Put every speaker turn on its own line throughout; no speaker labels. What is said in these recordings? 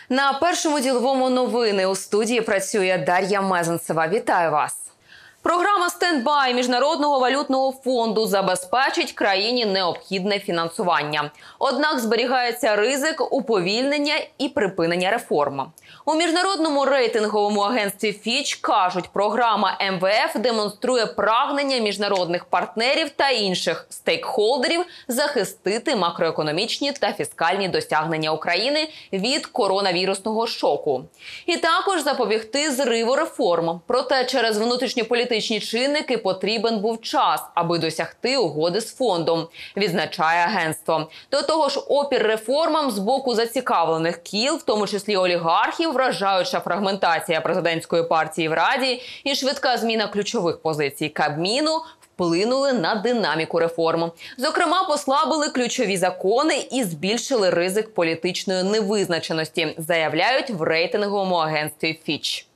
На першому діловому новини у студії працює Дар'я Мезенцева. Вітаю вас! Програма «Стендбай» Міжнародного валютного фонду забезпечить країні необхідне фінансування. Однак зберігається ризик уповільнення і припинення реформ. У міжнародному рейтинговому агентстві Фіч кажуть, програма МВФ демонструє прагнення міжнародних партнерів та інших стейкхолдерів захистити макроекономічні та фіскальні досягнення України від коронавірусного шоку. І також запобігти зриву реформ. Проте через внутрішньополітичні чинники потрібен був час, аби досягти угоди з фондом, відзначає агентство. До того ж, опір реформам з боку зацікавлених кіл, в тому числі олігархів, вражаюча фрагментація президентської партії в Раді і швидка зміна ключових позицій Кабміну вплинули на динаміку реформ. Зокрема, послабили ключові закони і збільшили ризик політичної невизначеності, заявляють в рейтинговому агентстві Фіч.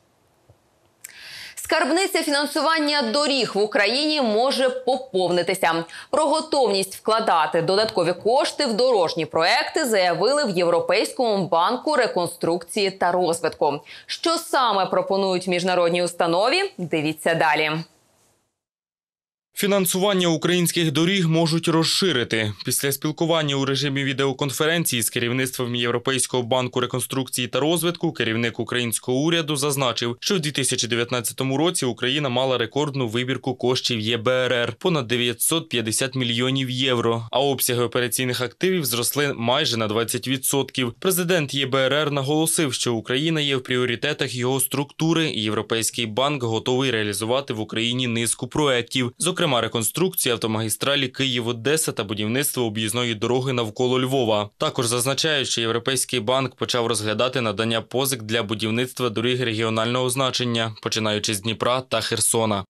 Скарбниця фінансування доріг в Україні може поповнитися. Про готовність вкладати додаткові кошти в дорожні проекти заявили в Європейському банку реконструкції та розвитку. Що саме пропонують міжнародній установі? Дивіться далі.
Фінансування українських доріг можуть розширити. Після спілкування у режимі відеоконференції з керівництвом Європейського банку реконструкції та розвитку керівник українського уряду зазначив, що в 2019 році Україна мала рекордну вибірку коштів ЄБРР – понад 950 мільйонів євро, а обсяги операційних активів зросли майже на 20%. Президент ЄБРР наголосив, що Україна є в пріоритетах його структури і Європейський банк готовий реалізувати в Україні низку проєктів, зокрема реконструкція автомагістралі Київ-Одеса та будівництво об'їзної дороги навколо Львова. Також зазначають, що Європейський банк почав розглядати надання позик для будівництва доріг регіонального значення, починаючи з Дніпра та Херсона.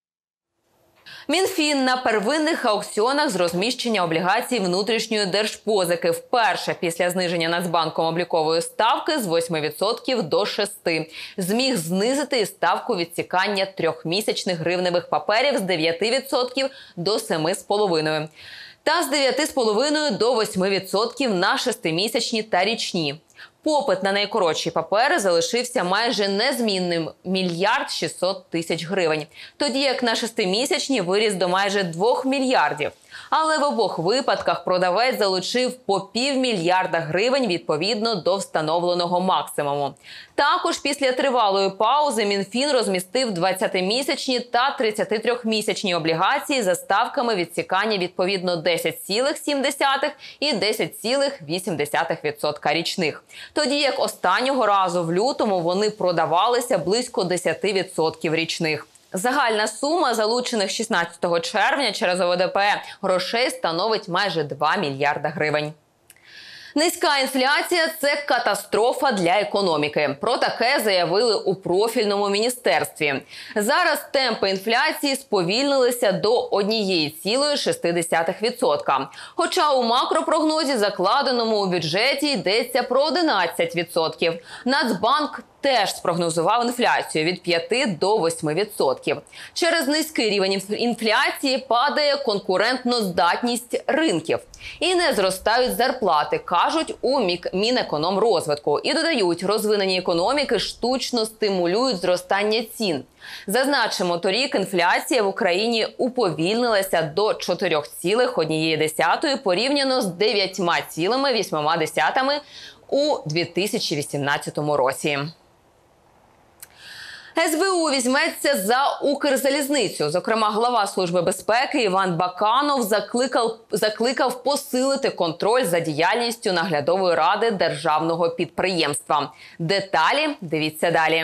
Мінфін на первинних аукціонах з розміщення облігацій внутрішньої держпозики вперше після зниження Нацбанком облікової ставки з 8% до 6%. Зміг знизити і ставку відсікання трьохмісячних гривневих паперів з 9% до 7,5%. Та з 9,5% до 8% на шестимісячні та річні. Попит на найкоротші папери залишився майже незмінним – 1 600 000 000 гривень. Тоді як на шестимісячні виріс до майже 2 мільярдів. Але в обох випадках продавець залучив по 500 000 000 гривень відповідно до встановленого максимуму. Також після тривалої паузи Мінфін розмістив 20-місячні та 33-місячні облігації за ставками відсікання відповідно 10,7% і 10,8% річних. Тоді як останнього разу в лютому вони продавалися близько 10% річних. Загальна сума залучених 16 червня через ОВДП грошей становить майже 2 мільярда гривень. Низька інфляція – це катастрофа для економіки. Про таке заявили у профільному міністерстві. Зараз темпи інфляції сповільнилися до 1,6%. Хоча у макропрогнозі, закладеному у бюджеті, йдеться про 11%. Нацбанк теж спрогнозував інфляцію від 5 до 8%. Через низький рівень інфляції падає конкурентноздатність ринків. І не зростають зарплати, кажуть у Мінекономрозвитку. І додають, розвинені економіки штучно стимулюють зростання цін. Зазначимо, торік інфляція в Україні уповільнилася до 4,1% порівняно з 9,8% у 2018 році. СБУ візьметься за Укрзалізницю. Зокрема, глава Служби безпеки Іван Баканов закликав посилити контроль за діяльністю наглядової ради державного підприємства. Деталі дивіться далі.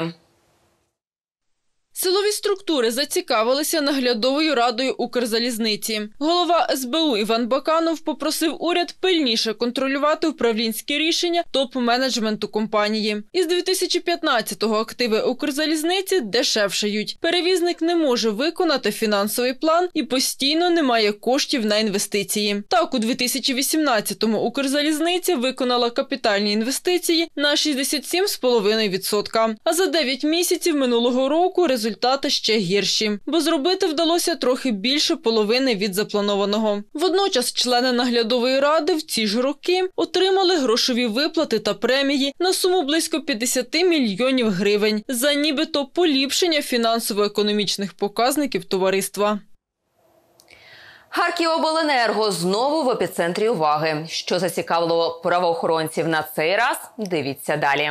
Силові структури зацікавилися наглядовою радою Укрзалізниці. Голова СБУ Іван Баканов попросив уряд пильніше контролювати управлінські рішення топ-менеджменту компанії. Із 2015-го активи Укрзалізниці дешевшають. Перевізник не може виконати фінансовий план і постійно не має коштів на інвестиції. Так, у 2018-му Укрзалізниця виконала капітальні інвестиції на 67,5%. А за 9 місяців минулого року результат результати ще гірші, бо зробити вдалося трохи більше половини від запланованого. Водночас члени наглядової ради в ці ж роки отримали грошові виплати та премії на суму близько 50 мільйонів гривень за нібито поліпшення фінансово-економічних показників товариства.
Харківобленерго знову в епіцентрі уваги. Що зацікавило правоохоронців на цей раз? Дивіться далі.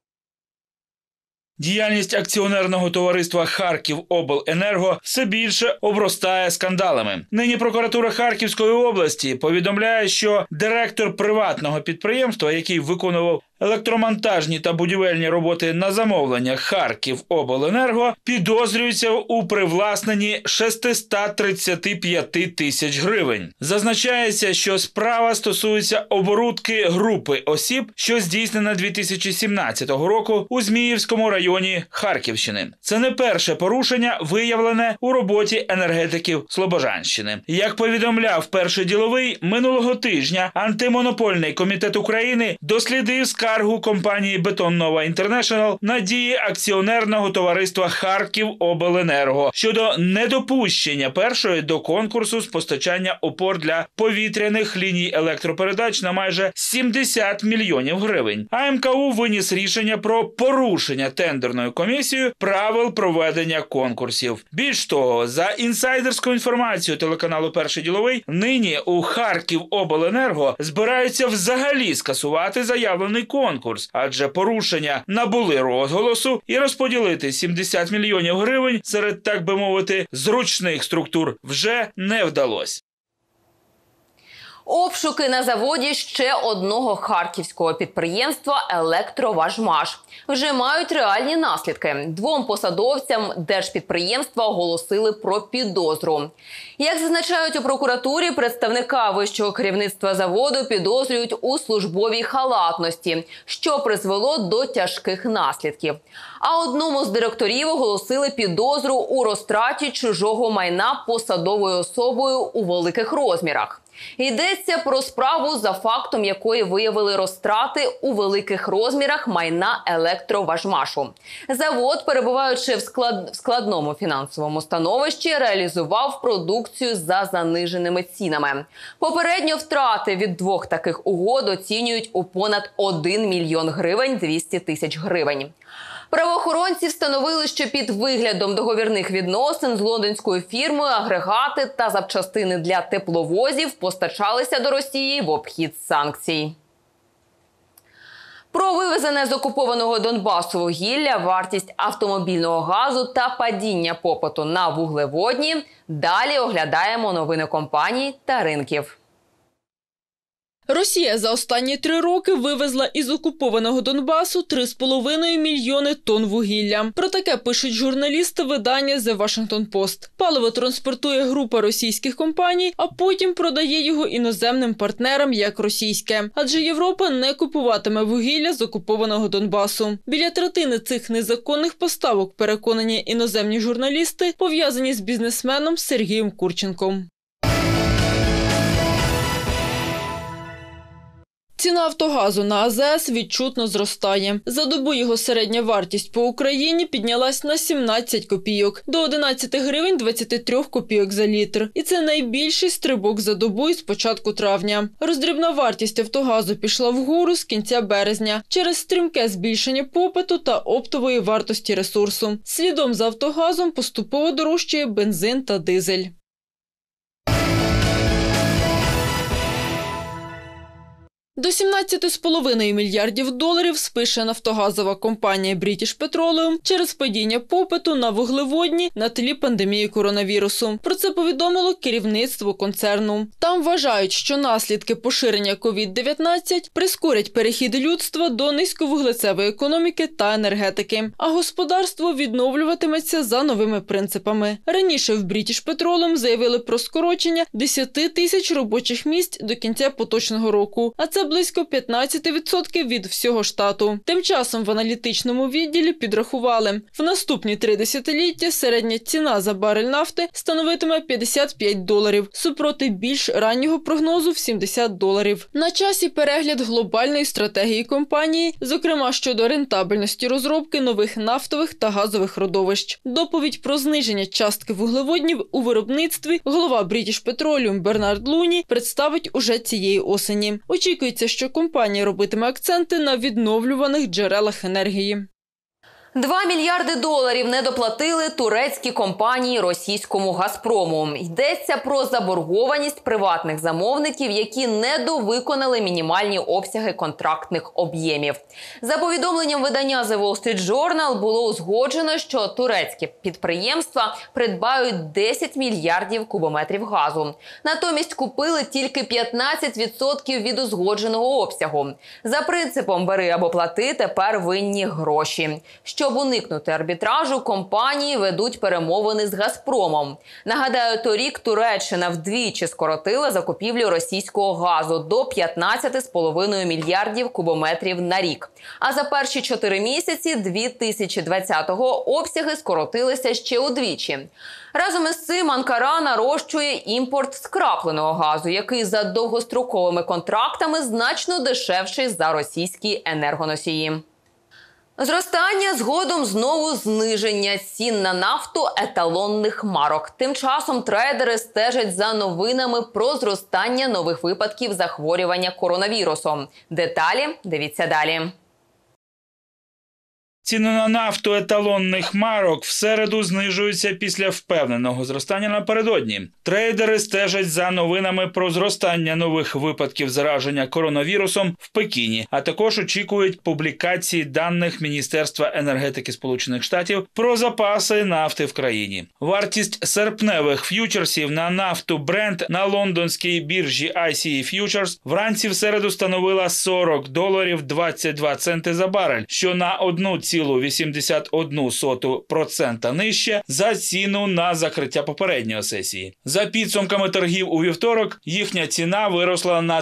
Діяльність акціонерного товариства «Харківобленерго» все більше обростає скандалами. Нині прокуратура Харківської області повідомляє, що директор приватного підприємства, який виконував електромонтажні та будівельні роботи на замовлення «Харківобленерго», підозрюється у привласненні 635 тисяч гривень. Зазначається, що справа стосується оборудки групи осіб, що здійснена 2017 року у Зміївському районі Харківщини. Це не перше порушення, виявлене у роботі енергетиків Слобожанщини. Як повідомляв Перший діловий, минулого тижня Антимонопольний комітет України дослідив скаргу компанії «Бетоннова Інтернешнл» на дії акціонерного товариства «Харківобленерго» щодо недопущення першої до конкурсу з постачання опор для повітряних ліній електропередач на майже 70 мільйонів гривень. А МКУ виніс рішення про порушення тендерною комісією правил проведення конкурсів. Більш того, за інсайдерською інформацією телеканалу «Перший діловий», нині у «Харківобленерго» збираються взагалі скасувати заявлений конкурс, адже порушення набули розголосу і розподілити 70 мільйонів гривень серед, так би мовити, зручних структур вже не вдалося.
Обшуки на заводі ще одного харківського підприємства «Електроважмаш» вже мають реальні наслідки. Двом посадовцям держпідприємства оголосили про підозру. Як зазначають у прокуратурі, представника вищого керівництва заводу підозрюють у службовій халатності, що призвело до тяжких наслідків. А одному з директорів оголосили підозру у розтраті чужого майна посадовою особою у великих розмірах. Йдеться про справу, за фактом якої виявили розтрати у великих розмірах майна «Електроважмашу». Завод, перебуваючи в складному фінансовому становищі, реалізував продукцію за заниженими цінами. Попередньо втрати від двох таких угод оцінюють у понад 1 мільйон гривень 200 тисяч гривень. Правоохоронці встановили, що під виглядом договірних відносин з лондонською фірмою агрегати та запчастини для тепловозів постачалися до Росії в обхід санкцій. Про вивезене з окупованого Донбасу вугілля, вартість автомобільного газу та падіння попиту на вуглеводні далі оглядаємо новини компаній та ринків.
Росія за останні 3 роки вивезла із окупованого Донбасу 3,5 мільйони тонн вугілля. Про таке пишуть журналісти видання The Washington Post. Паливо транспортує група російських компаній, а потім продає його іноземним партнерам як російське. Адже Європа не купуватиме вугілля з окупованого Донбасу. Біля третини цих незаконних поставок, переконані іноземні журналісти, пов'язані з бізнесменом Сергієм Курченком. Ціна «Автогазу» на АЗС відчутно зростає. За добу його середня вартість по Україні піднялась на 17 копійок – до 11 гривень 23 копійок за літр. І це найбільший стрибок за добу із початку травня. Роздрібна вартість «Автогазу» пішла вгору з кінця березня через стрімке збільшення попиту та оптової вартості ресурсу. Слідом за «Автогазом» поступово дорожчає бензин та дизель. До 17,5 мільярдів доларів спише нафтогазова компанія British Petroleum через падіння попиту на вуглеводні на тлі пандемії коронавірусу. Про це повідомило керівництво концерну. Там вважають, що наслідки поширення COVID-19 прискорять перехід людства до низьковуглецевої економіки та енергетики, а господарство відновлюватиметься за новими принципами. Раніше в British Petroleum заявили про скорочення 10 тисяч робочих місць до кінця поточного року, а це близько 15% від всього штату. Тим часом в аналітичному відділі підрахували, в наступні 3 десятиліття середня ціна за барель нафти становитиме $55, супроти більш раннього прогнозу в $70. На часі перегляд глобальної стратегії компанії, зокрема щодо рентабельності розробки нових нафтових та газових родовищ. Доповідь про зниження частки вуглеводнів у виробництві голова British Petroleum Бернард Луні представить уже цієї осені. Очікується, що компанія робитиме акценти на відновлюваних джерелах енергії.
$2 мільярди не доплатили турецькі компанії російському «Газпрому». Йдеться про заборгованість приватних замовників, які недовиконали мінімальні обсяги контрактних об'ємів. За повідомленням видання The Wall Street Journal було узгоджено, що турецькі підприємства придбають 10 мільярдів кубометрів газу. Натомість купили тільки 15% від узгодженого обсягу. За принципом «бери або плати» тепер винні гроші. Щоб уникнути арбітражу, компанії ведуть перемовини з «Газпромом». Нагадаю, торік Туреччина вдвічі скоротила закупівлю російського газу до 15,5 мільярдів кубометрів на рік. А за перші 4 місяці 2020-го обсяги скоротилися ще удвічі. Разом із цим Анкара нарощує імпорт скрапленого газу, який за довгостроковими контрактами значно дешевший за російські енергоносії. Зростання, згодом знову зниження цін на нафту еталонних марок. Тим часом трейдери стежать за новинами про зростання нових випадків захворювання коронавірусом. Деталі дивіться далі.
Ціни на нафту еталонних марок в середу знижуються після впевненого зростання напередодні. Трейдери стежать за новинами про зростання нових випадків зараження коронавірусом в Пекіні, а також очікують публікації даних Міністерства енергетики Сполучених Штатів про запаси нафти в країні. Вартість серпневих ф'ючерсів на нафту Brent на лондонській біржі ICE Futures вранці в середу становила $40.22 за барель, що на 1,81% нижче за ціну на закриття попередньої сесії. За підсумками торгів у вівторок, їхня ціна виросла на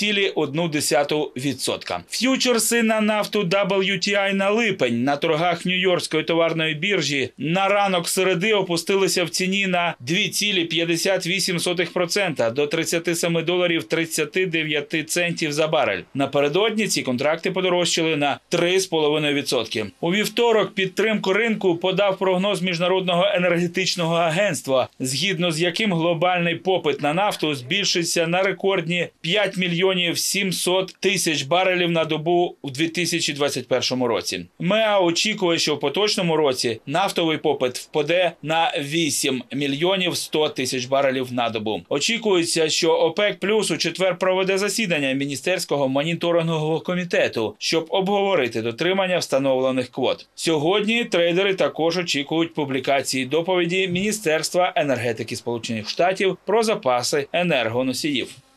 3,1%. Ф'ючерси на нафту WTI на липень на торгах Нью-Йоркської товарної біржі на ранок середи опустилися в ціні на 2,58% до $37.39 за барель. Напередодні ці контракти подорожчали на 3,5%. У вівторок підтримку ринку подав прогноз Міжнародного енергетичного агентства, згідно з яким глобальний попит на нафту збільшиться на рекордні 5 мільйонів 700 тисяч барелів на добу у 2021 році. МЕА очікує, що в поточному році нафтовий попит впаде на 8 мільйонів 100 тисяч барелів на добу. Очікується, що ОПЕК Плюс у четвер проведе засідання Міністерського моніторингового комітету, щоб обговорити дотримання встановлених квот. Сьогодні трейдери також очікують публікації доповіді Міністерства енергетики Сполучених Штатів про запаси енергоносіїв.